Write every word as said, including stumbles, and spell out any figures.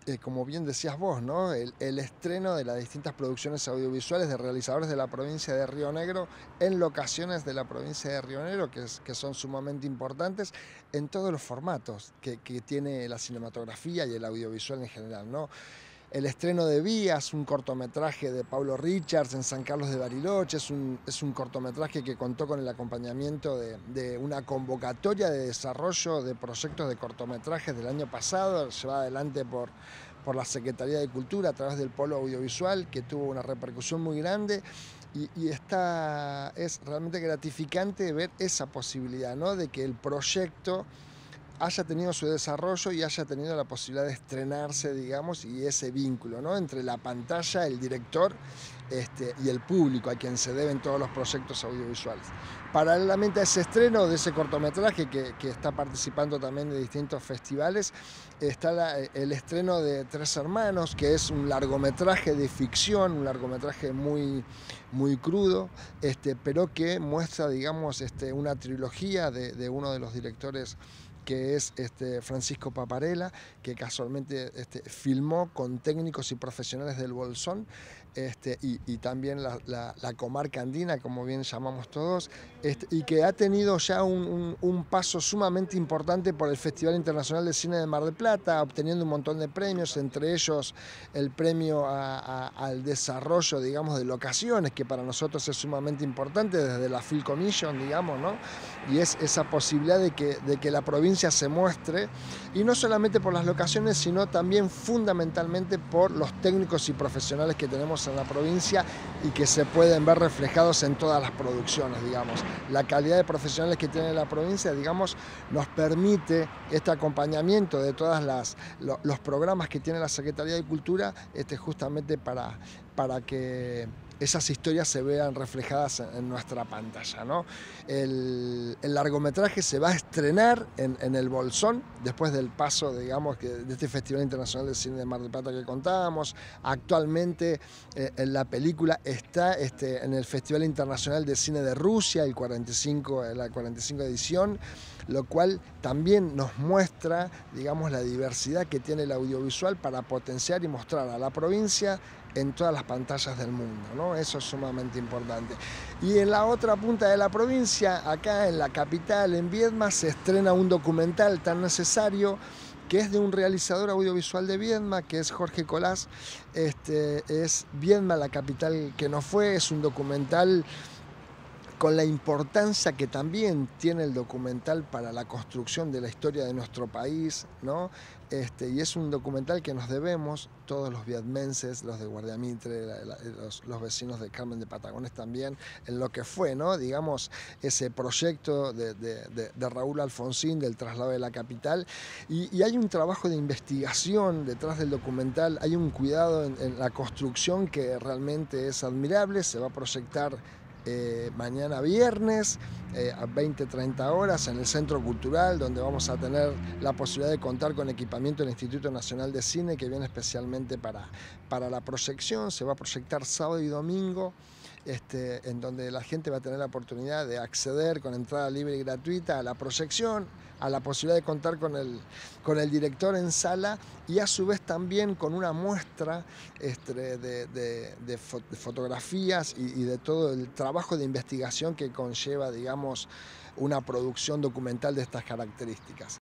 eh, como bien decías vos, ¿no? El, el estreno de las distintas producciones audiovisuales de realizadores de la provincia de Río Negro en locaciones de la provincia de Río Negro, que, es, que son sumamente importantes en todos los formatos que, que tiene la cinematografía y el audiovisual en general, ¿no? El estreno de Vías, un cortometraje de Paulo Richards en San Carlos de Bariloche, es un, es un cortometraje que contó con el acompañamiento de, de una convocatoria de desarrollo de proyectos de cortometrajes del año pasado, llevada adelante por, por la Secretaría de Cultura a través del Polo Audiovisual, que tuvo una repercusión muy grande. Y, y está, es realmente gratificante ver esa posibilidad, ¿no? De que el proyecto haya tenido su desarrollo y haya tenido la posibilidad de estrenarse, digamos, y ese vínculo, ¿no? Entre la pantalla, el director este, y el público a quien se deben todos los proyectos audiovisuales. Paralelamente a ese estreno de ese cortometraje que, que está participando también de distintos festivales, está la, el estreno de Tres Hermanos, que es un largometraje de ficción, un largometraje muy, muy crudo, este, pero que muestra, digamos, este, una trilogía de, de uno de los directores, que es este Francisco Paparella, que casualmente este, filmó con técnicos y profesionales del Bolsón, este, y, y también la, la, la comarca andina, como bien llamamos todos, este, y que ha tenido ya un, un, un paso sumamente importante por el Festival Internacional de Cine de Mar del Plata, obteniendo un montón de premios, entre ellos el premio a, a, al desarrollo, digamos, de locaciones, que para nosotros es sumamente importante, desde la Film Commission, digamos, ¿no? Y es esa posibilidad de que, de que la provincia se muestre, y no solamente por las locaciones, sino también fundamentalmente por los técnicos y profesionales que tenemos en la provincia y que se pueden ver reflejados en todas las producciones, digamos. La calidad de profesionales que tiene la provincia, digamos, nos permite este acompañamiento de todos los programas que tiene la Secretaría de Cultura, este, justamente para, para que esas historias se vean reflejadas en nuestra pantalla, ¿no? El, el largometraje se va a estrenar en, en el Bolsón, después del paso, digamos, que, de este Festival Internacional de Cine de Mar del Plata que contábamos. Actualmente eh, la película está este, en el Festival Internacional de Cine de Rusia, el cuarenta y cinco, la cuarenta y cinco edición, lo cual también nos muestra, digamos, la diversidad que tiene el audiovisual para potenciar y mostrar a la provincia en todas las pantallas del mundo, ¿no? Eso es sumamente importante. Y en la otra punta de la provincia, acá en la capital, en Viedma, se estrena un documental tan necesario, que es de un realizador audiovisual de Viedma, que es Jorge Colás. Este, es Viedma, la capital que no fue. Es un documental con la importancia que también tiene el documental para la construcción de la historia de nuestro país, ¿no? Este, y es un documental que nos debemos todos los viedmenses, los de Guardiamitre, la, la, los, los vecinos de Carmen de Patagones también, en lo que fue, ¿no? Digamos, ese proyecto de, de, de, de Raúl Alfonsín del traslado de la capital. Y, y hay un trabajo de investigación detrás del documental, hay un cuidado en, en la construcción que realmente es admirable. Se va a proyectar Eh, mañana viernes eh, a veinte treinta horas en el Centro Cultural, donde vamos a tener la posibilidad de contar con equipamiento del Instituto Nacional de Cine, que viene especialmente para, para la proyección. Se va a proyectar sábado y domingo, este, en donde la gente va a tener la oportunidad de acceder con entrada libre y gratuita a la proyección, a la posibilidad de contar con el, con el director en sala, y a su vez también con una muestra este, de, de, de, fo de fotografías y, y de todo el trabajo de investigación que conlleva, digamos, una producción documental de estas características.